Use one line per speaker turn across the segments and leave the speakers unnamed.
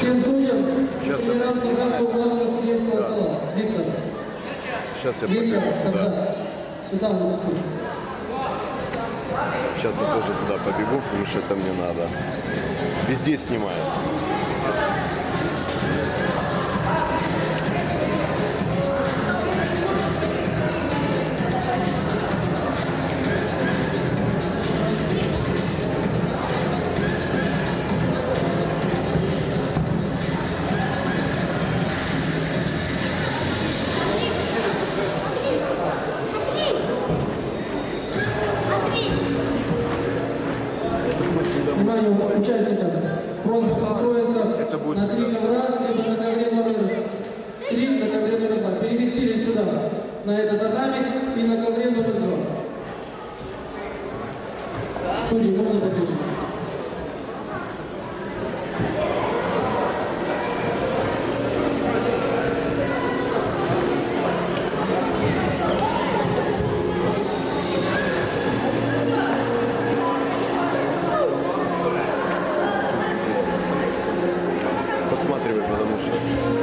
Всем судьям тренироваться собраться у главного судейского стола. Виктор.
Сейчас я
Виктор,
побегу туда.
Сюда на мосту.
Сейчас я тоже туда побегу, потому что это мне надо. Везде снимаю.
Внимание участников. Просьба построиться на 3 ковра, либо на ковре номер 3, на ковре номер 2. Переместили сюда, на этот татамик и на ковре номер 2. Судьи, можно поближе?
Посматривай, потому что...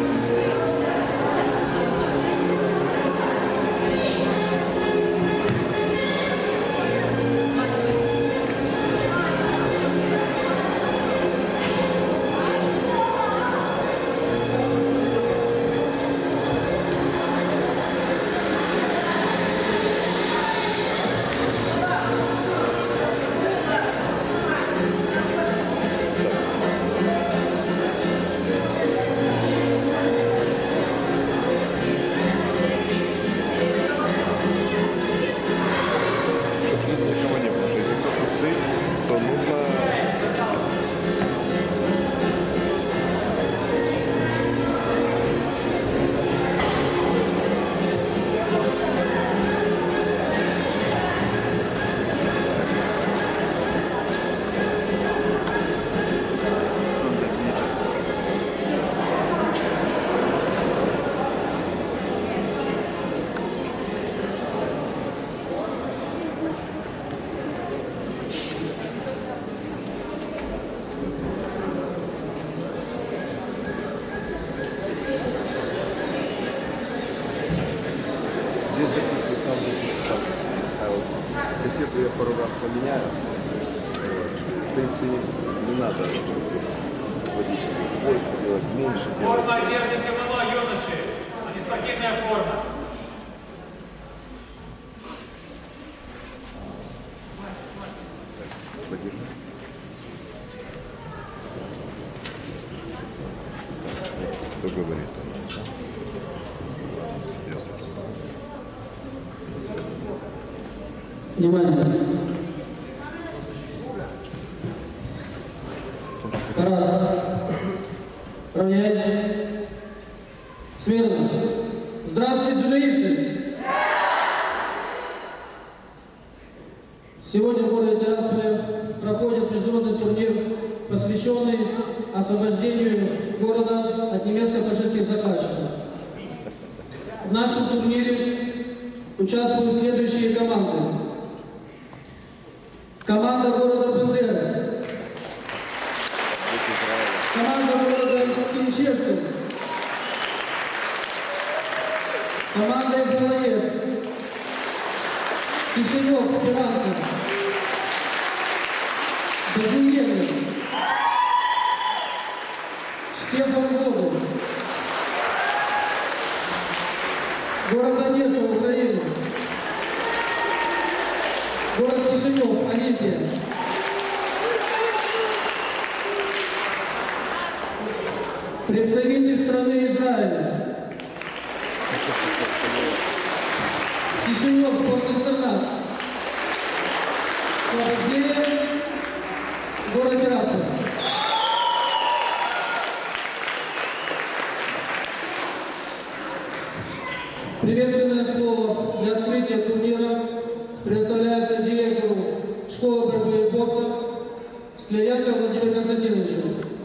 Кассету я пару раз поменяю. В принципе, не надо вводить больше, делать меньше.
Форма одежды КМО, юноши, а не спортивная форма.
Кто говорит?
Внимание. Парад. Равняйтесь. Смирно. Здравствуйте, дзюдоисты! Сегодня в городе Тирасполе проходит международный турнир, посвященный освобождению города от немецко-фашистских захватчиков. В нашем турнире участвуют следующие команды. Команда города Бендера. Команда города Кинчевский. Команда из Балаешт. Кишинев, Спиранский. Базиенный. Штефан Голуб. Город Одесса, Украина. Город Кишинев, Олимпия. Представитель страны Израиля. Кишинев, спорт-интернат. Слободея, город Тирасполь. Приветственное слово для открытия турнира предоставляется директору школы борьбы и бокса Скляренко Владимиру Константиновичу.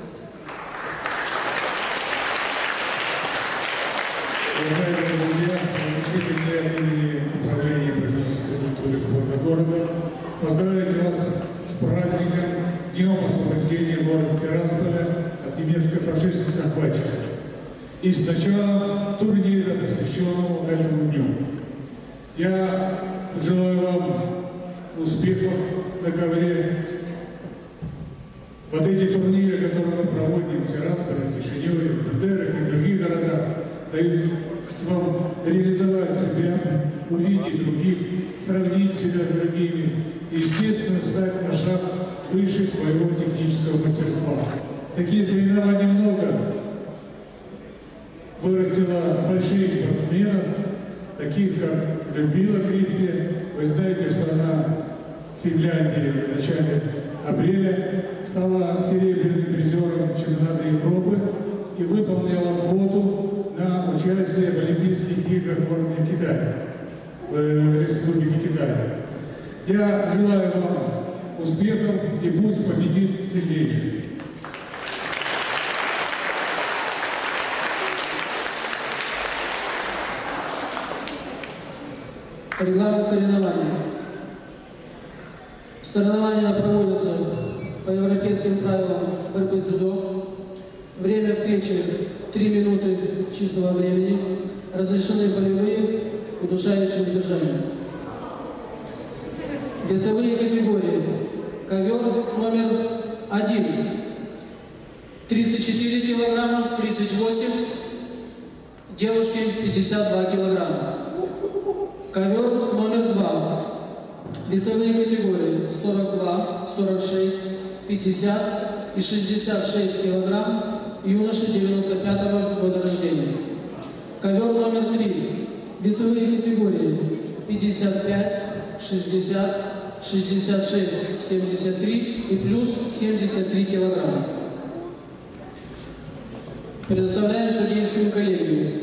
Уважаемые друзья, разрешите мне от имени Управления политической культуры и спорта города поздравить вас с праздником, Днем освобождения города Тирасполя от немецких немецко-фашистских захватчиков. И с начала турнира, посвященного этому дню. Я желаю вам успехов на ковре. Вот эти турниры, которые мы проводим в Тирасполе, Кишиневе, Бендерах и других городах, дают вам реализовать себя, увидеть других, сравнить себя с другими и, естественно, встать на шаг выше своего технического мастерства. Такие соревнования много. Вырастила больших спортсменов, таких как Людмила Кристи. Вы знаете, что она в Финляндии в начале апреля стала серебряным призером чемпионата Европы и выполнила квоту на участие в Олимпийских играх в городе Китае, в Республике Китай. Я желаю вам успехов и пусть победит сильнейший.
Регламент соревнований. Соревнования проводятся по европейским правилам борьбы дзюдо. Время встречи 3 минуты чистого времени. Разрешены болевые, удушающие удержания. Весовые категории. Ковер номер 1. 34 килограмма, 38. Девушки 52 килограмма. Ковер номер 2. Весовые категории 42, 46, 50 и 66 килограмм. Юноши 95-го года рождения. Ковер номер 3. Весовые категории 55, 60, 66, 73 и плюс 73 килограмма. Предоставляем судейскую коллегию.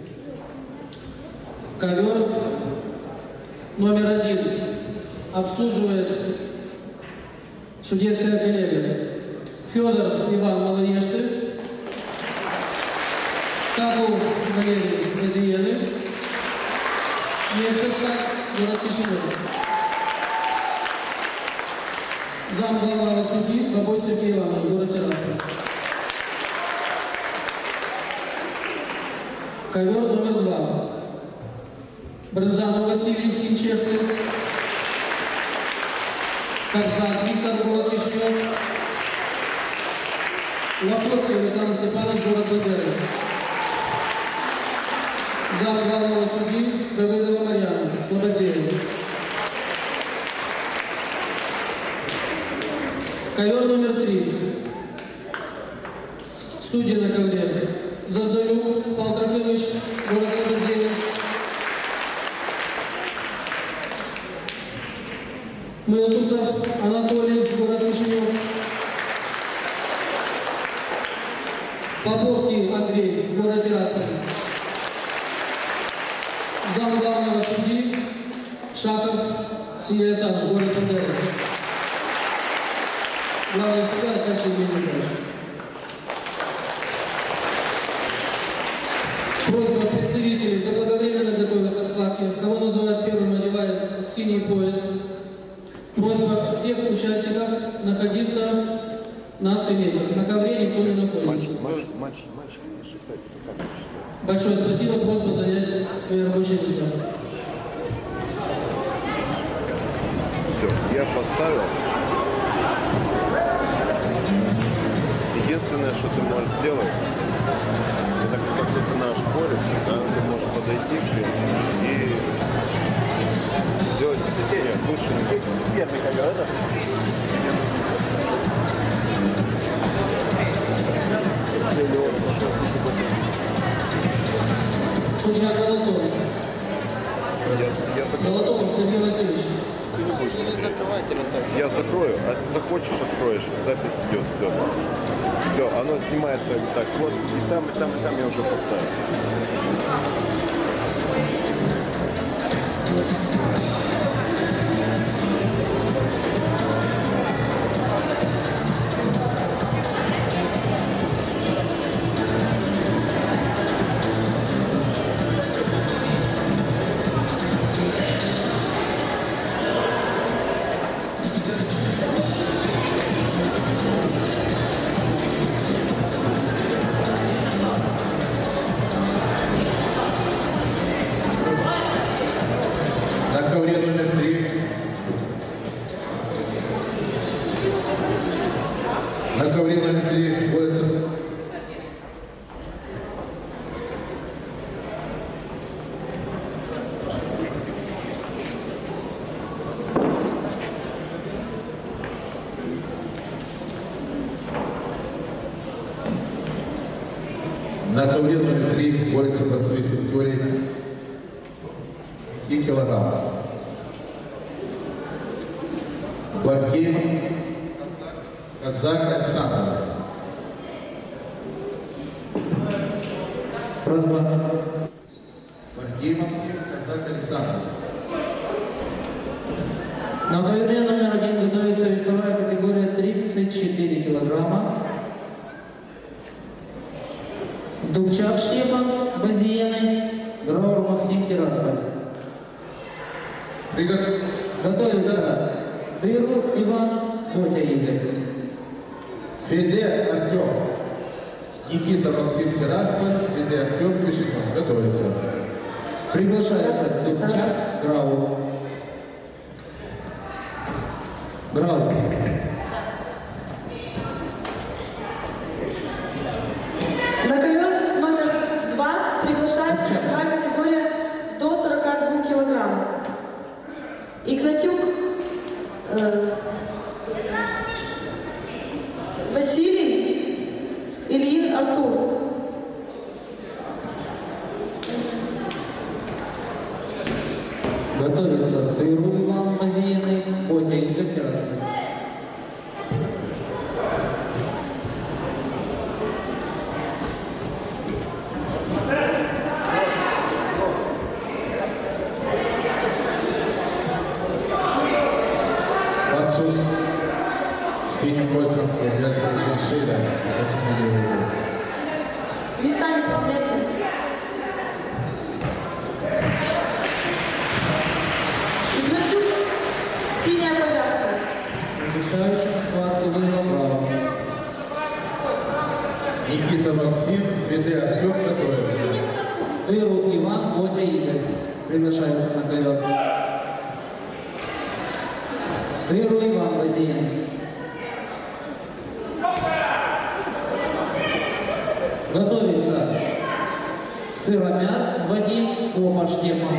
Ковер номер 1 обслуживает судейская коллега Федор Иван Малоешты, Каков Валерий Газиены, Нефтестас, город Кишинев. Зам главного судьи Бабой Сергей Иванович, город Тирасполь. Ковер номер 2. Брызанов Василий, Хинчестер. Кобзак Виктор, город Кишинев. Лохоцкий Александр Степанович, город Бендеры. Зам главного судьи Давыдова Марьяна, Слободеева. Ковер номер 3. Судьи на ковре. Задзалюк Павел Трофимович, город Слободеева. Мылтусов Анатолий, город Кишинев. Поповский Андрей, город Тирасполь. Зам главного судьи Шахов Сергей Александрович, город Бендеры. Главный судья Александр Николаевич. Просьба представителей заблаговременно готовиться к схватке. Кого называют первым, одевает синий пояс. Просьба всех участников находиться на скамейках. На ковре никто не находится. Большое спасибо. Просьба занять свои рабочие места.
Все, я поставил. Единственное, что ты можешь сделать, это как ты наш поле, да, ты можешь подойти к ним и сделать нет, лучше не первый ковер, это?
Судья Голотов. Голотов Сергей Васильевич.
Я закрою, а ты захочешь, откроешь, запись идет, все. Все, оно снимает так, вот, и там, я уже поставил.
ковре номер 3 борется. На ковре номер 3 борется борцы из категории и килограмм. Барким Казак Александр.
Раз-два.
Барким Максим Казак Александр.
На ковре номер 1 готовится весовая категория 34 килограмма. Дубчак Штефан, Базиены, Граур Максим, Тирасполь. Готовится Дыру Иван, Ботя Игорь.
Феде Артем. Никита Максим, Тирасполь. Феде Артем, Пешеход. Готовится.
Приглашается Дубчак, Граур. Граур.
На ковер номер 2 приглашается весовая категория до 42 килограмм. Игнатюк Василий, Ильин Артур.
Готовится Дыру Иван, Базиены, Ботя Игорь, Тирасполь.
Борцу с синим поясом является Шейда.
Местами поменяйте. Игнатюк, синяя повязка.
Решающим схватку выиграл Граур.
Никита Максим, Феде Артем. Готовится.
Дыру Иван, Ботя Игорь. Приглашается на ковер. Дыру Иван, Базиены. Готовится Сыромят Вадим, Копа Штефан.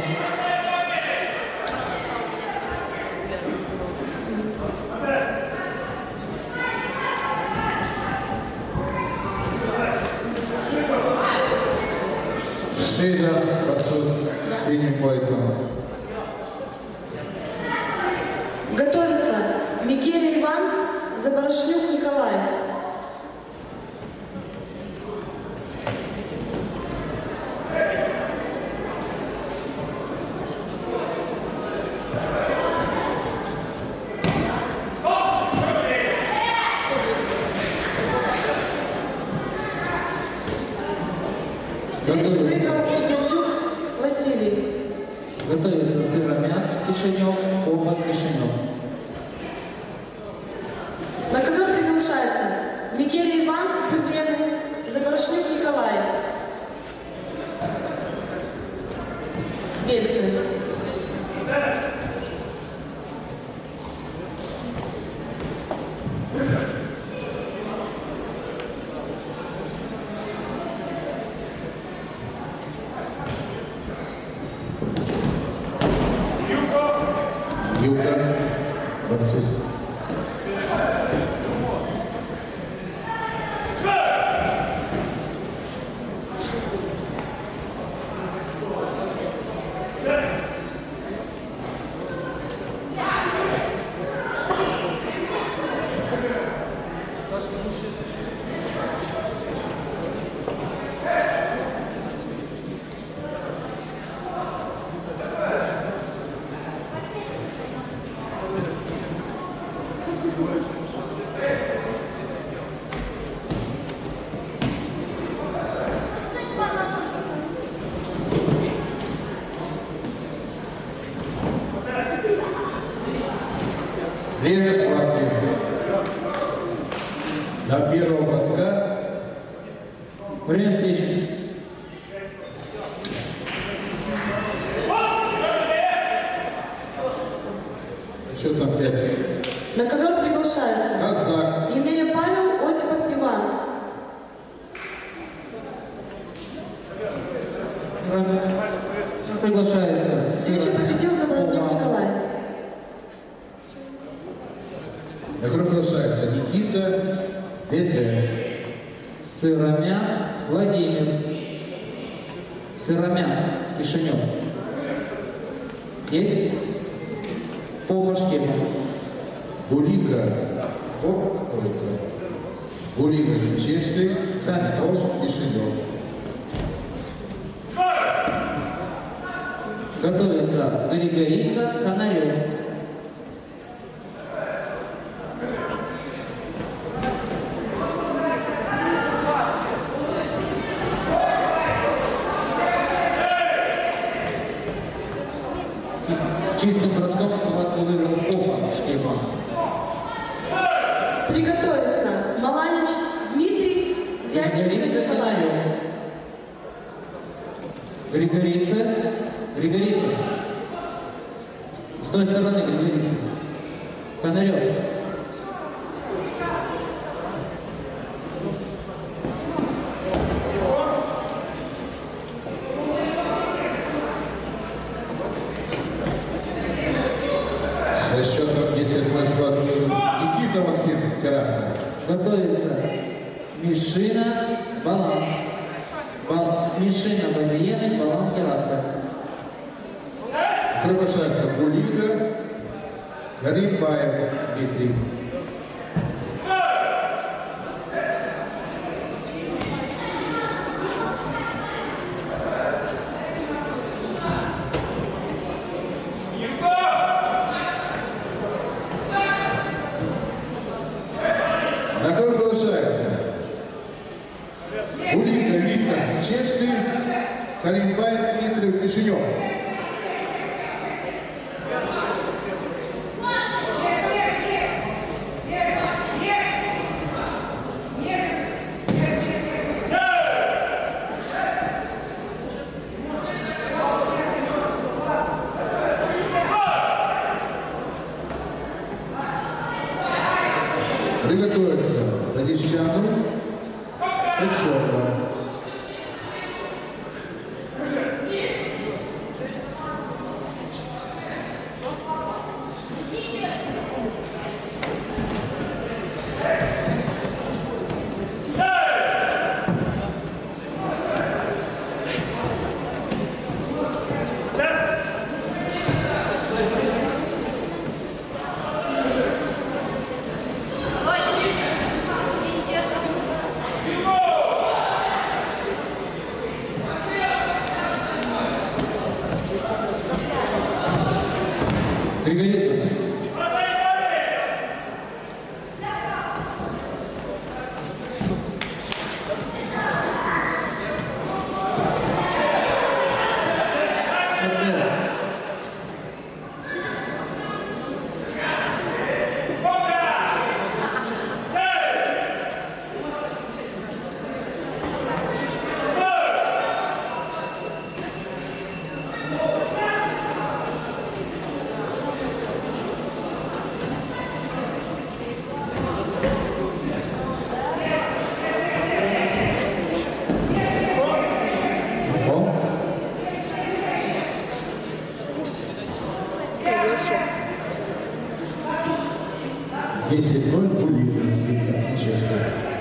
Шейда, борцу с синим поясом.
Готовится Микеле Иван, Заборошнюк Николай. Встречу выиграл Игнатюк Василий.
Готовится Сыромят Кишинев, Копа Кишинев.
На ковер приглашается Микеле Иван, Кузьменов, Заборошнюк Николай. Бельцы.
Юка, борцу с время схватки. До первого броска.
Время встречи.
Счет там 5.
На ковер приглашается
Казак.
Евгений Павел, Осипов
на который приглашается Никита Веде.
Сыромян Владимир. Сыромян Кишинев. Есть? Попа Штефан.
Гулига Попковица. Гулига Чешты. Попов Кишинев.
Готовится Григорица Конарев. Чистым броском схватку выиграл Попа Штефан.
Приготовиться. Маланич Дмитрий.
Григорица Конарев. Григорица. С той стороны Григорица. Конарев.
За счетом 10-0 схватку Никита Максим Терраска.
Готовится Мишина Балан. Мишина Базиены, Балан Терраска.
Приглашается Гулига Каримбаев Дмитрий. На который приглашается Гулига Виктор Чешты, Каримбаев Дмитрий Кишинев. Приготовиться Радищану Качева.
Пригодится.
Если ноль Гулига Виктор Чешты.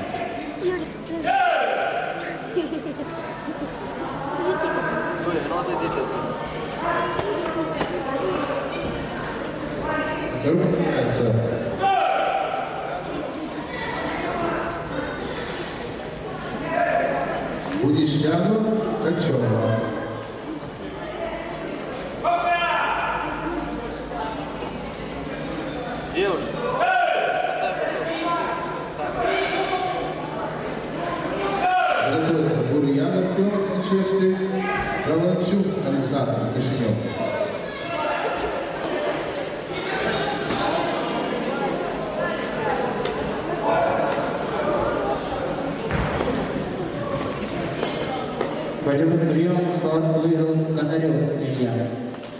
Который принимается Будищану Качева.
Девушка.
Готовится Бурьянов Петр Чешты, Галанчук Александр Кишинев.
Пойдем на прием, схватку выиграл Конарев Илья.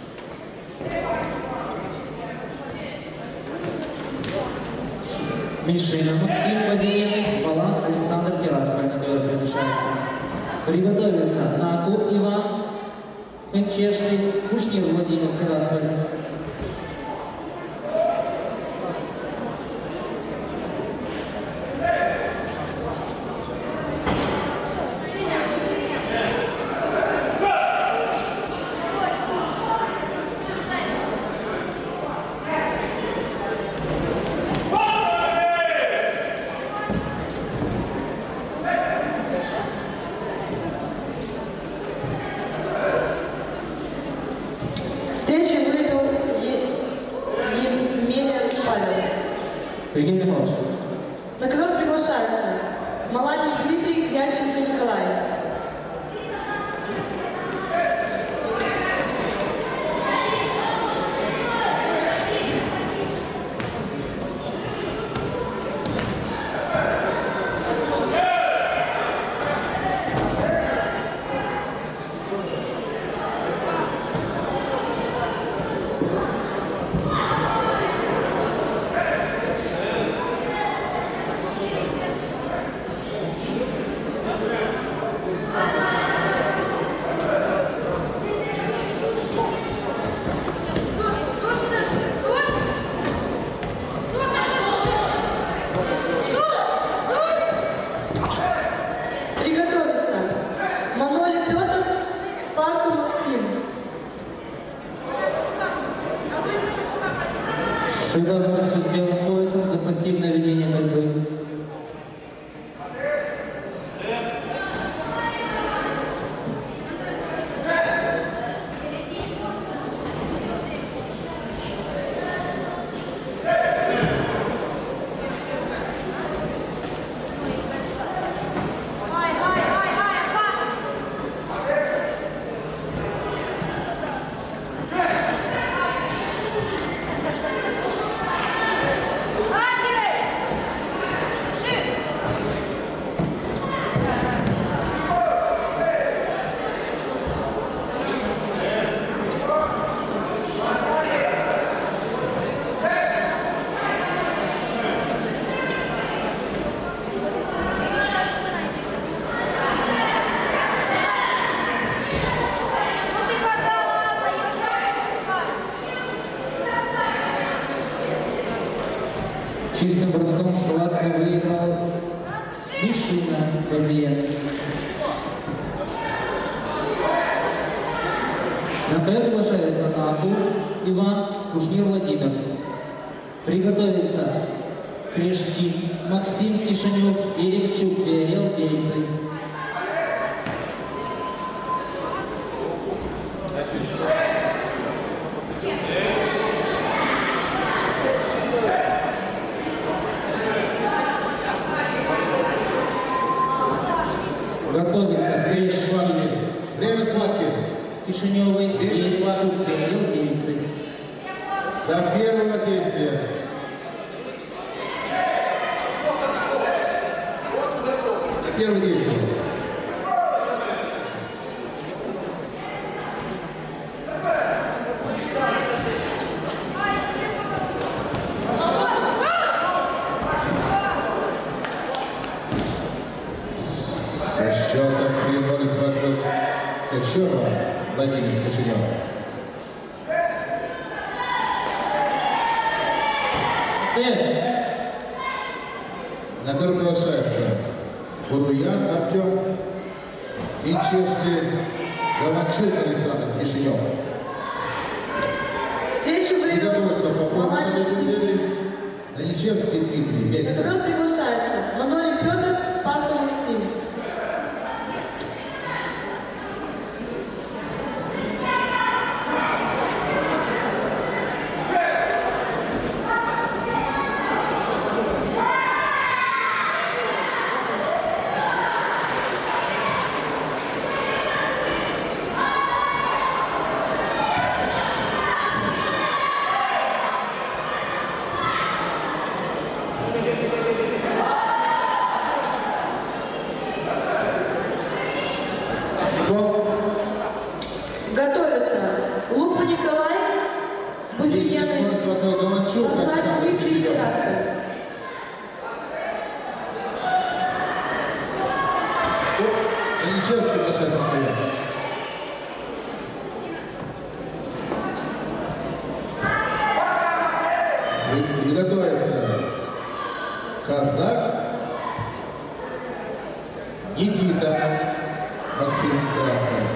Мишина Максим Базиены, Балан Александр Терраска, на который приглашается. Приготовиться Наку Иван Хенчешный, Кушнир Владимир Терраска.
На ковер приглашается Маланич Дмитрий, Янченко Николай.
Шедевр с белым поясом за пассивное ведение борьбы. Чистым броском схватку выиграл Мишина Фазиен. На КФ приглашается Наку Иван, Кушнир Владимир. Приготовиться Крешкин Максим Кишинев, Еревчук Биорел Бельцы. Готовится Крешкин,
Время схватки.
Кишиневой, Еревчук Биорел Бельцы.
До первого действия. До первого действия. Со счетом 3-0 вокруг Качева Владимир Кишинев. На ковер приглашается Буруян Артем и Чешти Галанчук Александр Кишинев.
Встречу
Приготовиться по
выиграл Маланич Дмитрий.
Даничевский Дмитрий,
На
Бельцев.
ковер приглашается Манолин Петр, Спарту Максим. Готовятся Лупа Николай, Бузиен, Азат Дмитрий Тирасполь.
Даничевский приглашается на ковер. Приготовится Казак Никита Максим Тирасполь.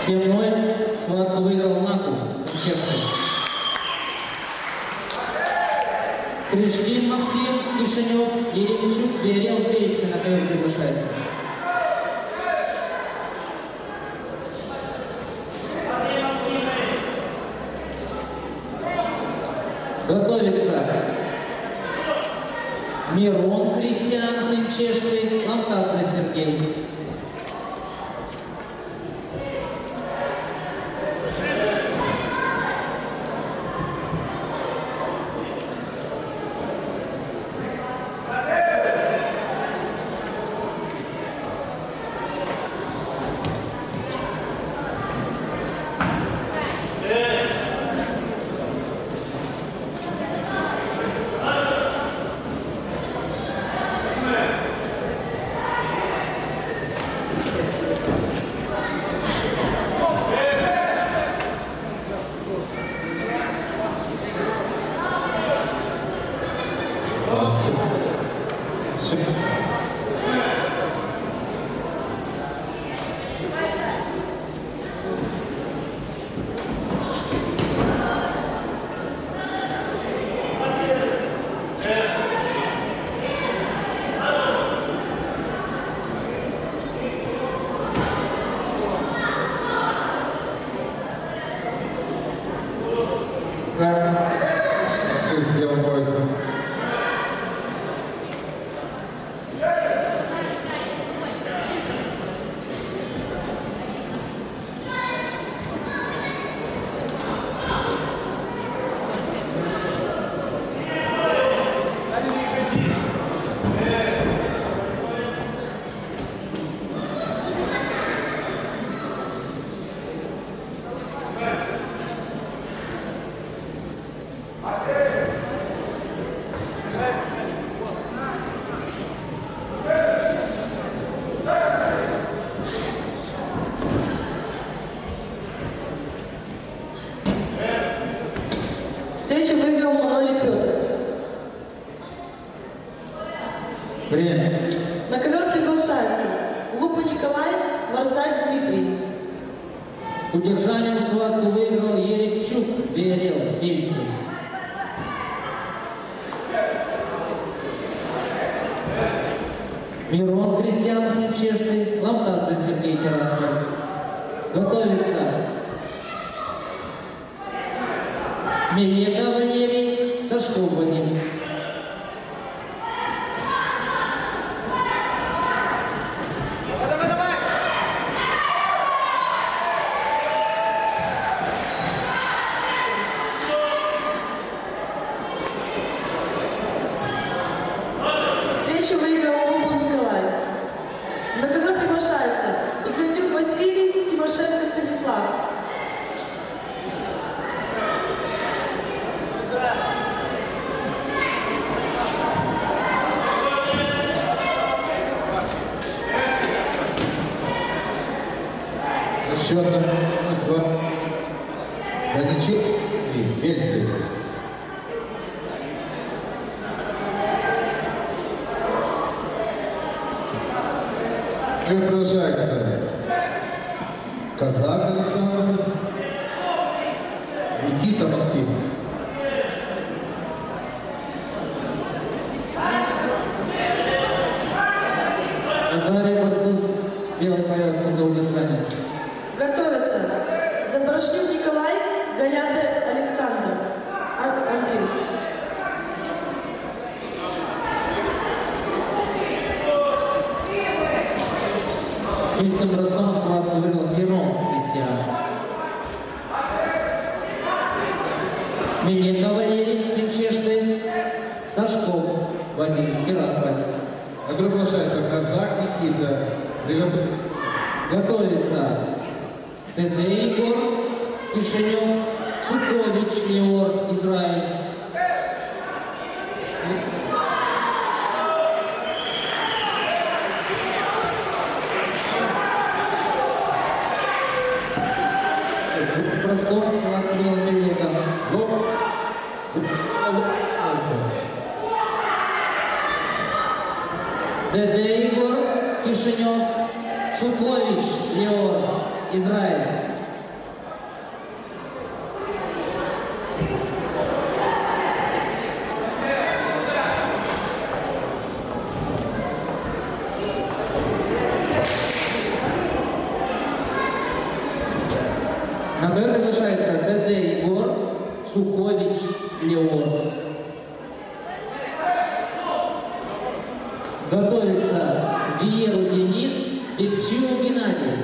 7-0 схватку выиграл Наку, чешский. Криштин Максим, Кишинев, Еремчук, Берел, Бельцы на ковер приглашается. Готовится Мирон Кристиан, Хинчешты, Ламтадзе Сергей.
Белым поясом.
Встречу выиграл Маноли Петр.
Время.
На ковер приглашается Лупа Николай, Варзаль Дмитрий.
Удержанием схватку выиграл Еремчук, Берел, Бельцы. Мирон Кристиан Хинчешты, Ламтадзе Сергей Тирасполь. Готовится Мелека Валерий, Сашков Вадим.
Встречу выиграл Лупа Николай. На ковер приглашается Игнатюк Василий, Тимошенко Станислав.
Счетом Заничи и Бельцы. И продолжается Казак Александр, Никита Максим.
Назарий борцу с белой повязкой за удержание.
Готовятся Запорожнюк Николай, Галяты Александр. Андрей.
Чистым броском схватку выиграл Мирон Кристиан. Мелека Валерий, Хинчешты, Сашков Вадим, Тирасполь.
А приглашается Казак Никита.
Готовится ДД Егор, Кишинев, Цукович Леор, Израиль. Простом схватку был Мелека. ДД Егор, Кишинев, Цукович Леор, Израиль. На ковер приглашается ДД Егор, Цукович Леон. Готовится Виеру Денис, Бекчиу Геннадий.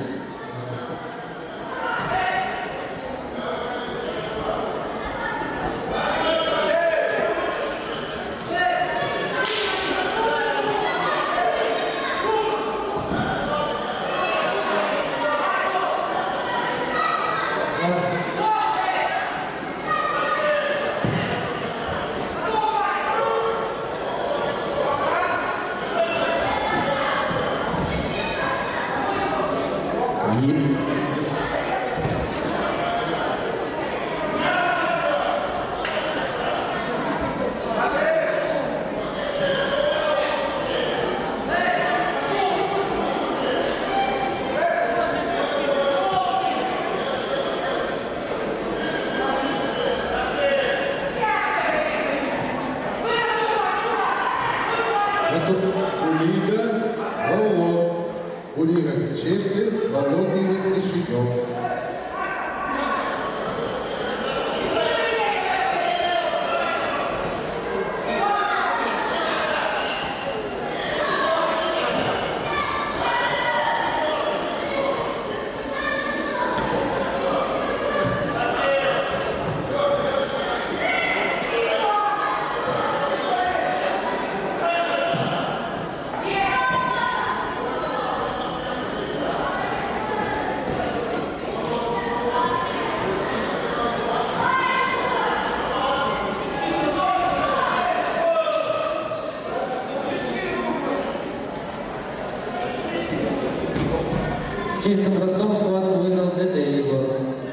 Чистым броском схватку выиграл ДД Егор.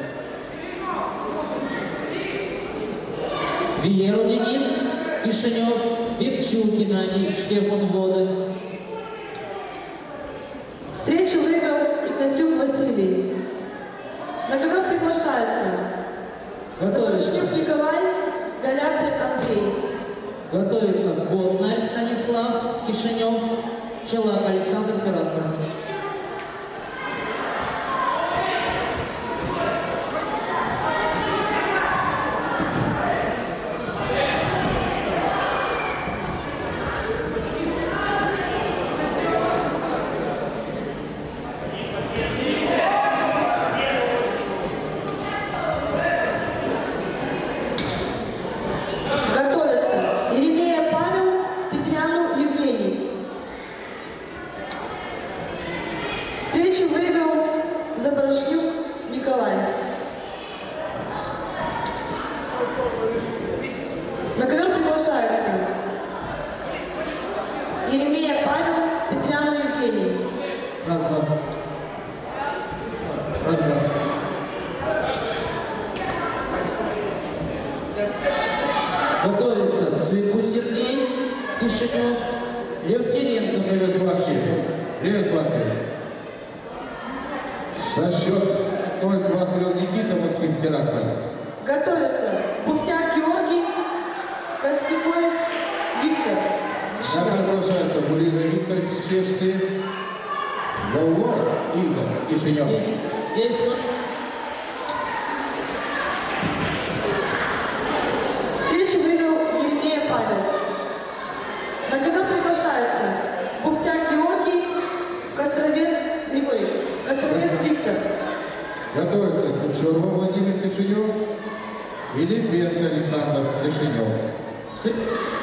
Виеру Денис, Кишинев, Бекчу Геннадий, Штефан Вода.
Встречу выиграл Игнатюк Василий. На ковер приглашается Запорожнюк Николай, Галяты Андрей.
Готовится Ботнарь Станислав, Кишинев, Челак Александр Тираспа.
Встречу выиграл Запорожнюк Николай. На ковер приглашается Еремея Павел, Петрянов Евгений.
Раз, два. Раз, два. Готовится Цыпу Сергей, Кишинев, Левкиренко.
Привет, схватки. За счет 0 схватывал Никита Максим Тирасполь.
Готовится Буфтяк Георгий, Костюкой Виктор.
Шага бросается Булига Виктор Чешский. Волло Игорь Кишинев.
Есть.
Встречу выиграл Еремея Павел. На ковер приглашается Буфтяк Георгий, Костровец Григорий, Костровец Виктор.
Готовится Кучерова Владимир Кишинев или Бенко Александр Кишинев.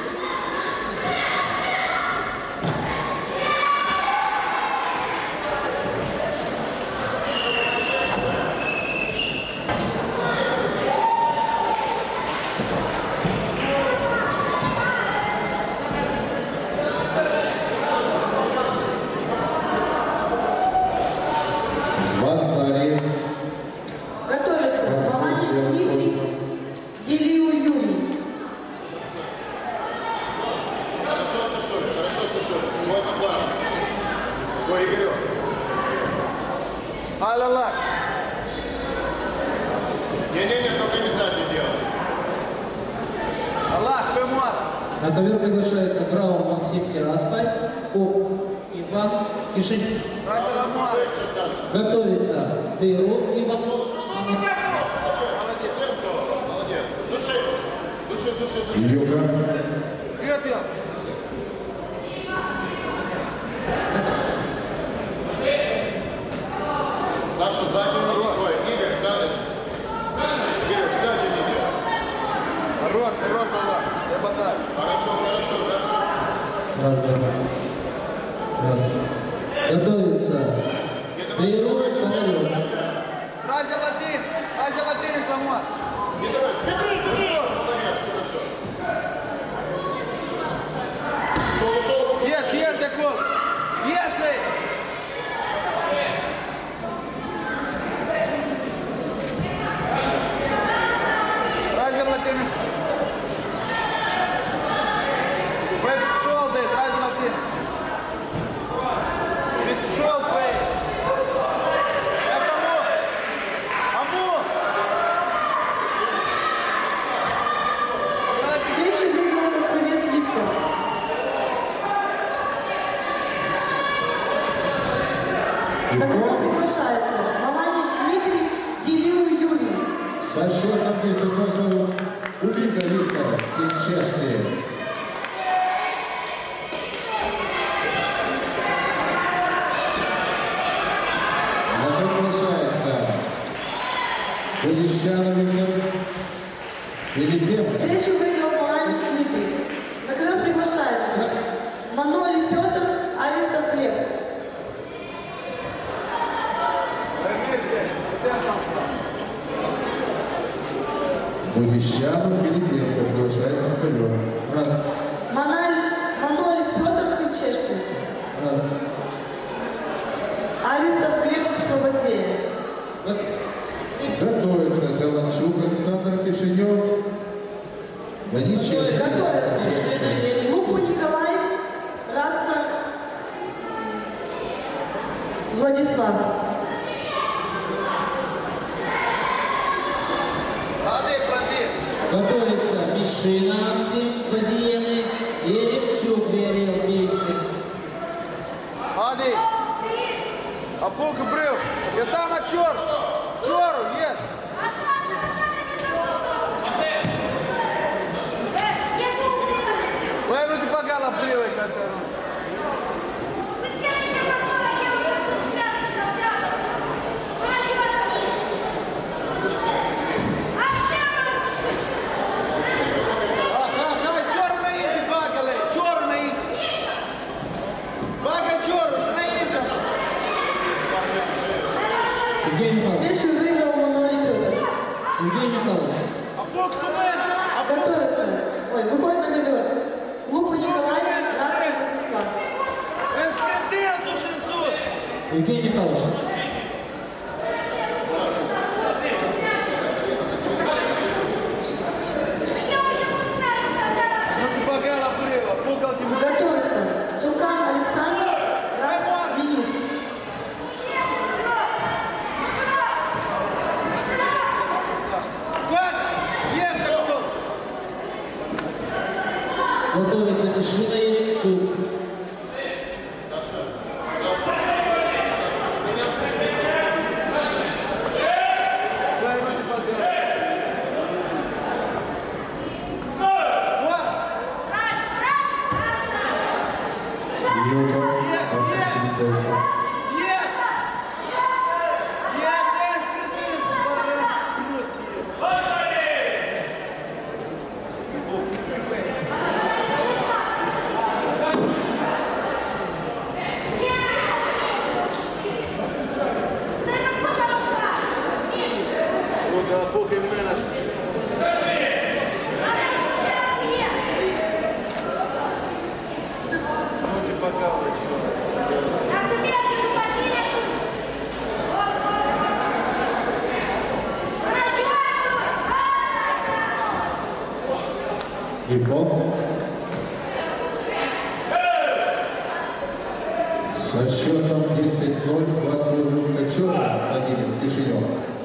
Готовится Маланиш Дмитрий, Делиу Юрий.
Хорошо, Сашуль. Вот план. Ой, Игорь. Ай-ла-ла. Не-не-не, только не сзади делай. Аллах, кэмуат.
На ковер приглашается Браун Максим Тирасполь, Поп Иван Кишинев. Готовится Дыру Иван.
Юга.
Саша, сзади рукой. Игорь, сзади. Игорь, сзади меня. Хорош, Аллах. Я бодай. Хорошо.
Раз, два. Раз. Готовится. Тейру, Каналёв.
Раджа Латин, Самуа. Yes, Jakub. Yes. Раджа Латин. Фейс шолды, Раджа Латин. Фейс шолд, фейс.
Встречу выиграл Костровец Виктор. На котором приглашается Маланич Дмитрий, Делиу Юрий.
Со счетом 10-0 Кулика Виктор, Хинчевский. На котором приглашается Будищанов Виктор, Филиппенко.
Встречу выиграл Маланич Дмитрий. На котором приглашается Маноли Петр, Аристов Глеб.
Будищанов Филиппенко приглашается на ковер. Раз.
Маноли Петр Хричештин.
Раз.
Аристов Глеб Слободея.
Готовится Галанчук Александр Кишинев. Ваничевский.
Лупу Николай, Радца Владислав.
Готовится Мишина Максим, Базиенный, Еремчук, Берил, Бейцы.
Ади. Апук брил. Я сам на чору, є. Леву ти погала брили, касару.
Евгений Михайлович.
Встречу выиграл Маноли Петр.
Евгений Михайлович.
Готовится. Выходит на ковер. Лупу Николай, Радца Владислав.
Евгений Михайлович.
Готовится. Цуркан Александр, Радца Денис.
Готовится Мишина, Еремчук.
Япон. Со счетом 10-0 Златан Качев, Владимир Кишинев.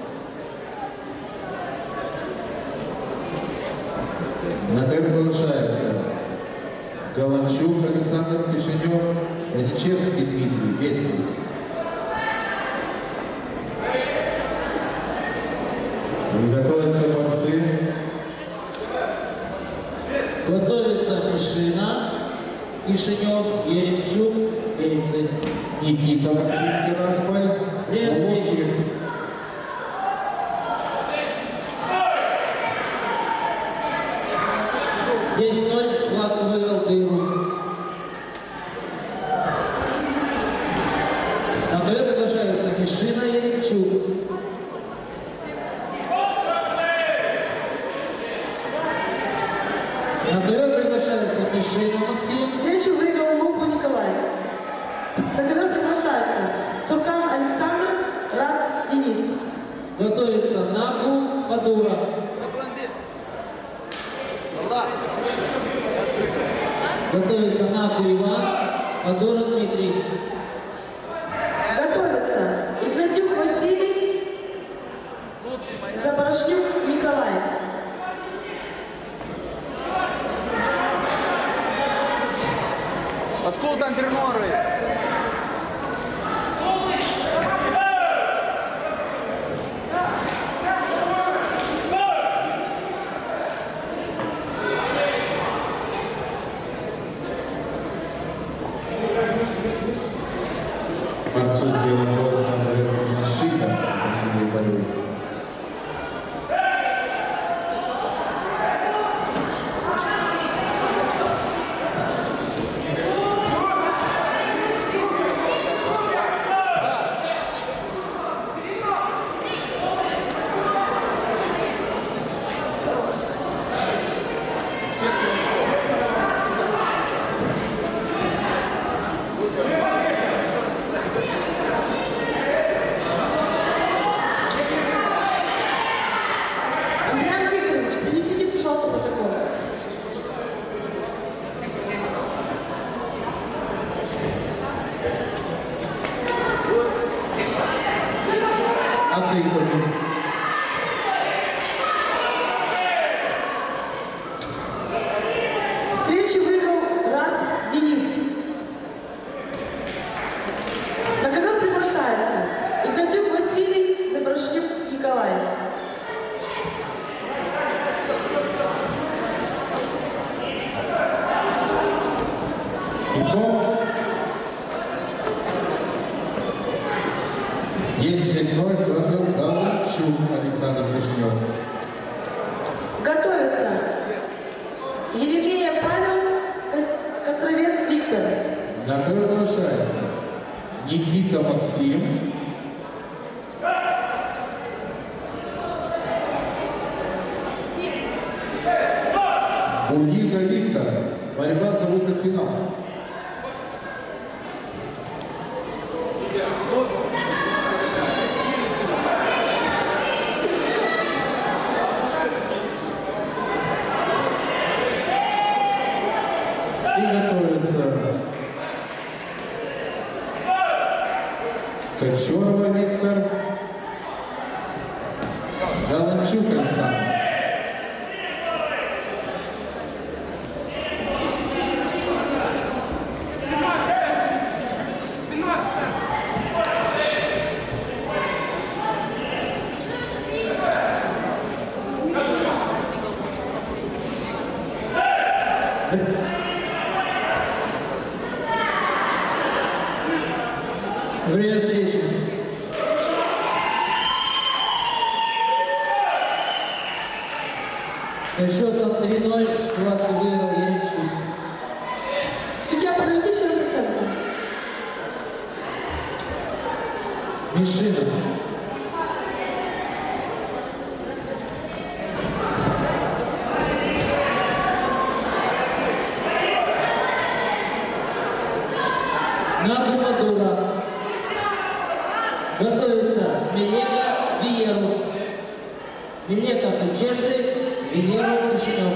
На ковер приглашается Галанчук Александр Кишинев, Ваничевский Дмитрий, Бельцев. Готовятся борцы.
Кишинев, Еремчук, Перецы.
Никита Максим Тирасполь. Ловчик.
Здесь 0, схватку выиграл Дыру. На ковер приглашаются Мишина и Еремчук. На ковер приглашаются Мишина Максим.
Встречу выиграл Лупу Николай. На ковер приглашаются Туркан Александр, Рац Денис.
Готовится Наку Падура. Готовится Наку Иван, Падура Дмитрий.
Готовится Игнатюк Василий, Заборшнюк Николай.
Ascultă antrenorul.
Борцу белого пояса нужен Шита на семье бою.
Андриан Викторович, принесите, пожалуйста, протокол.
Осыпали.
Встречу выиграл Рац Денис. На ковер приглашается Игнатюк Василий, Заборшнюк Николай.
Итог. 10-0 сразу Галанчук Александр Кишинев.
Готовится Еремея Павел, Костровец Виктор.
На ковер приглашается Никита Максим. Булига Виктор. Борьба за выход в финал. И готовится Кочурова Виктор. Галанчук Александр.
Время встречи. Со счетом 3-0 схватку выиграл Еремчук.
Судья, подожди, еще раз оценку.
Мишина. Наку Падура. Готовится Милека Виеру. Милека Печешты, Виеру Кишинев.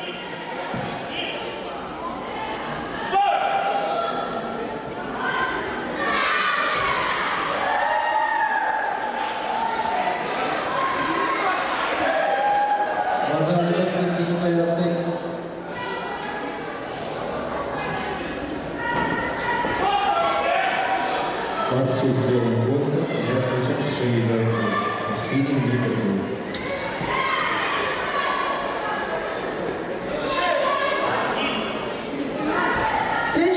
Глаза борцы с синей повязкой.
Борцу в белом поясе приглашается Шита на синем бою.
Встречу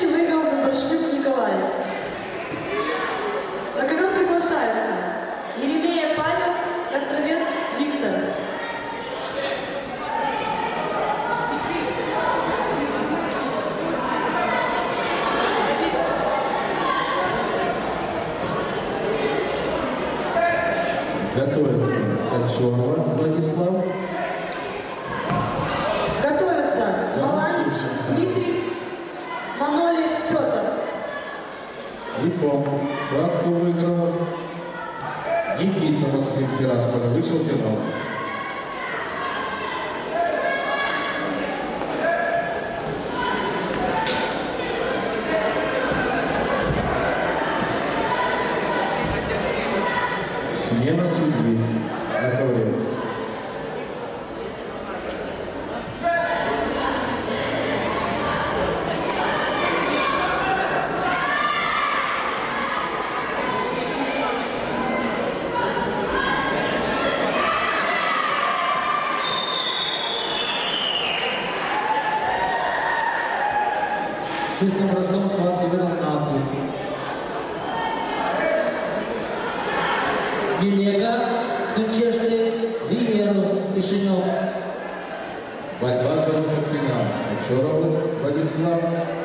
Готовится Кольчонова Владислав.
Готовится Маланич Дмитрий, Маноли Петр.
Липом схватку выиграл Никита Максим Тирасполя. Вышел в финал. Смена судьи на ковре.
Чистым броском схватку выиграл Наку. Милека, Чешты, Риверу, Кишинев.
Борьба за финал. Кольчонов Владислав.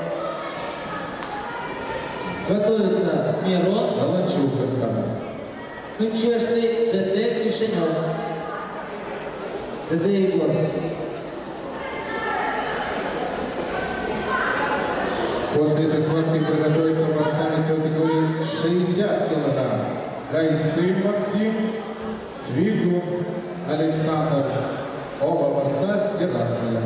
Готовится Мирон,
Баланчук Оксана.
Чешты, ДД, Кишинев. ДД Егор.
После этой схватки приготовиться борцами с категории 60 килограмм. Гайсын Максим, Свигун Александр. Оба борца с Тирасполя.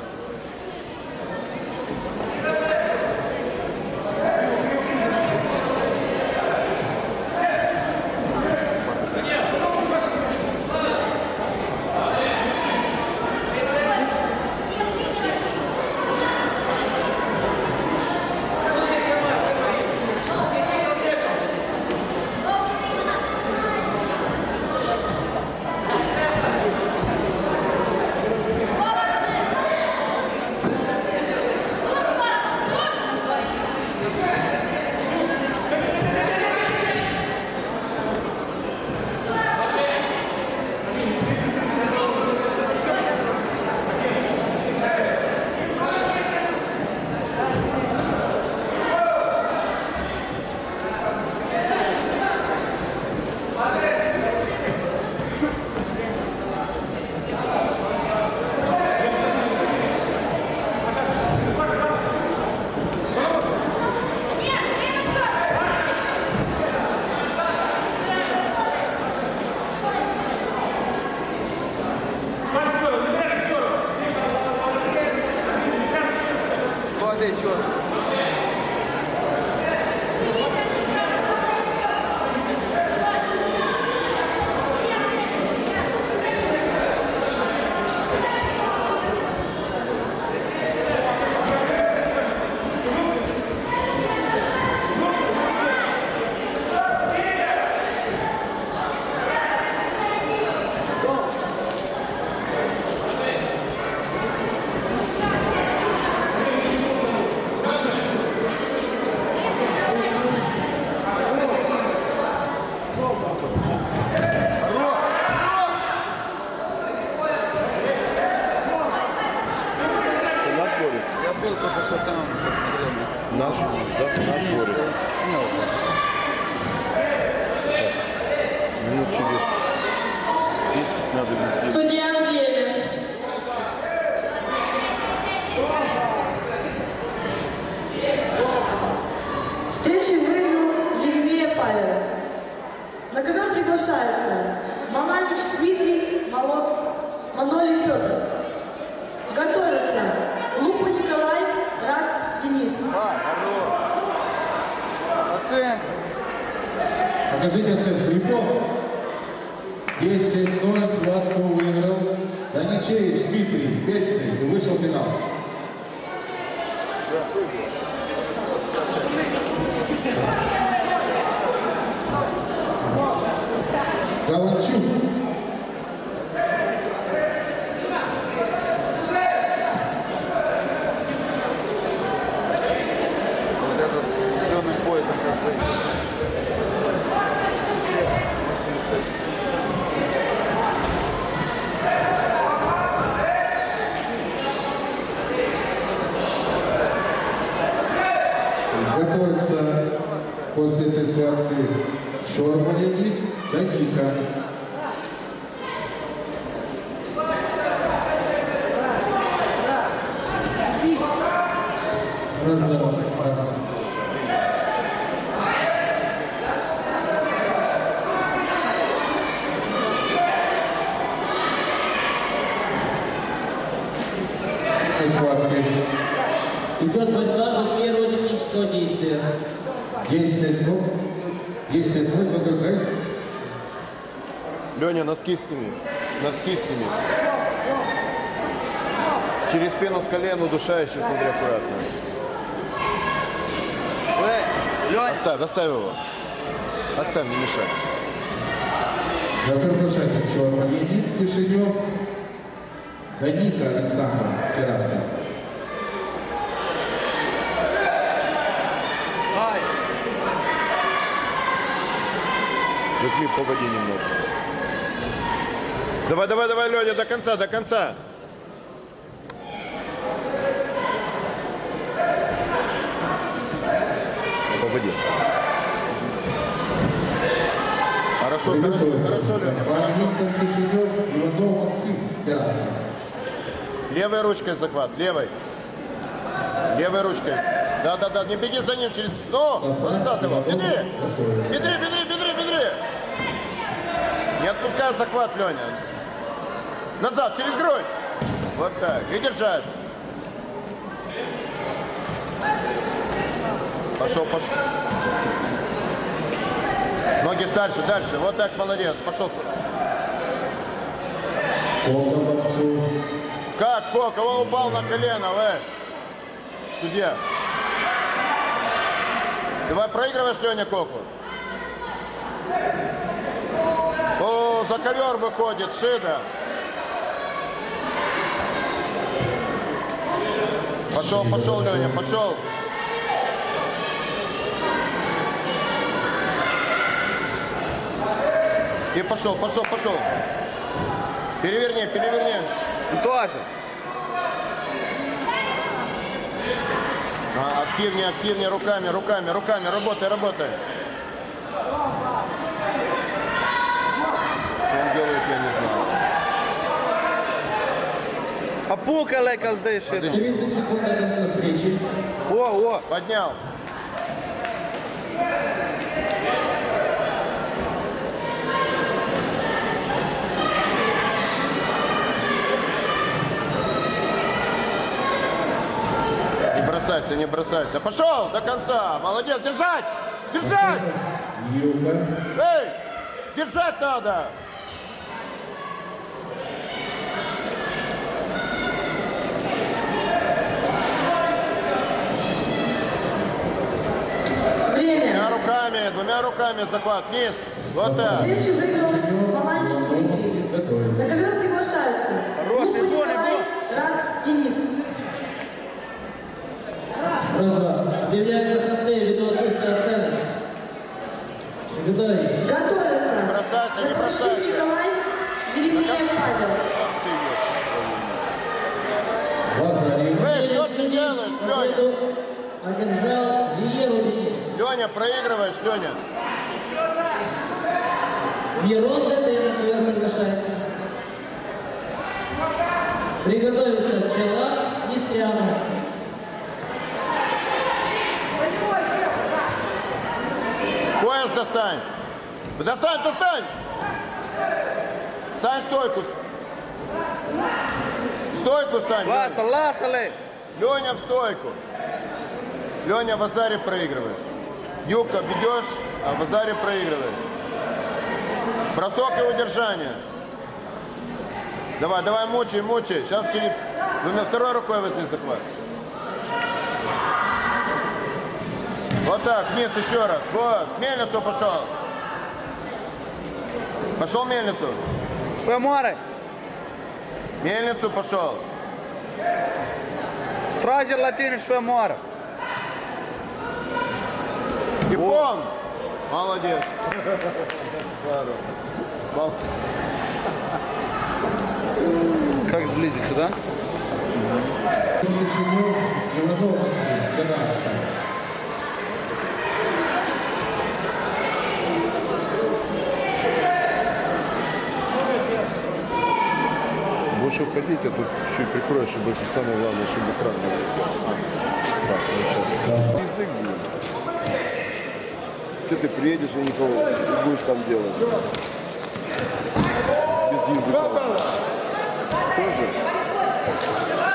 Судья Андреев. Встречу выиграл Еремея Павел. На ковер приглашается Маланич Дмитрий, Маноли Петр. Готовится Лупа Николай, Рац Денис.
Оценка.
Покажите оценку. Ипов 10-0 схватку выиграл Даничевич Дмитрий Бельцей и вышел в финал. Галанчук.
Вот этот с зеленым поясом как
Готовится после этой схватки Шормалени Даника.
Идет борьба до первого технического действия.
10-0. 10-0, сколько гайс?
Леня, носки сними. Носки сними. Через спину с колен удушающий, смотри аккуратно. Оставь, оставь его. Оставь, не мешай.
Я приглашаю Чего Леонид Кишинев, Даника Александр Терраска.
Возьми, погоди немного. Давай, давай, давай, Леня, до конца, до конца. Погоди. Хорошо, хорошо, хорошо, Леня.
Виктор Кишинев, Иванов Максим Терраска.
Левой ручкой захват, левой. Левой ручкой. Да, да, да, не беги за ним через... Ну, назад его, бедри! Бедри, бедри, бедри, бедри! Не отпускай захват, Леня. Назад, через грудь. Вот так, и держать. Пошел, пошел. Ноги дальше, дальше. Вот так, молодец. Пошел. Как, Кока? Он упал на колено, Судья. Давай, проигрываешь, Леня, Коку. О, за ковер выходит, Шида. Пошел, пошел, Леня, пошел. И пошел, пошел, пошел. Переверни, переверни.
Тоже.
Активнее, активнее, руками, руками, руками. Работай, работай. Что он делает, я не знаю.
Опукалай, каздыши.
30 секунд до конца встречи.
О.
Поднял. Не бросайся, не бросайся. Пошел до конца. Молодец, держать! Держать! Эй! Держать надо!
Время.
Двумя руками захват. Вниз. Вот так.
Встречу выиграл Балан 4. За ковер приглашается.
Хороший бой,
Рац Денис.
Раз-два. Объявляется коктейль ввиду отсутствия оценок. Готовись.
Готовятся.
бросайся, не бросайся.
Запашки Николай, Еремеев Павел.
Эй, что ты делаешь, Леня?
Одержал Виеру Денис.
Леня, проигрываешь, Леня.
Вьерон ДТ на ковер приглашается. Приготовиться Челак Нестрянов.
Пояс достань. Достань, достань. Стань в стойку. В стойку стань.
Ласали.
Леня в стойку. Леня в азаре проигрывает. Юбка бьешь, а в азаре проигрывает. Бросок и удержание. Давай, давай, мучай, мучай. Сейчас Филипп. Второй рукой возьми захват. Вот так, вниз еще раз. Вот, мельницу пошел. Пошел мельницу.
Феморе.
Мельницу пошел.
Тразер латиниш феморе.
Япон. Молодец.
Как сблизиться, да?
Иванов Максим, Терраска.
Больше уходить, а тут чуть прикроешь, чтобы самое главное, чтобы экран не язык был. Что ты приедешь и никого не будешь там делать? Без языка. Тоже?